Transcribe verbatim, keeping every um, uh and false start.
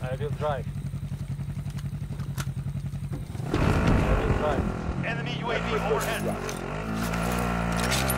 I will drive. I will drive. Enemy U A V overhead.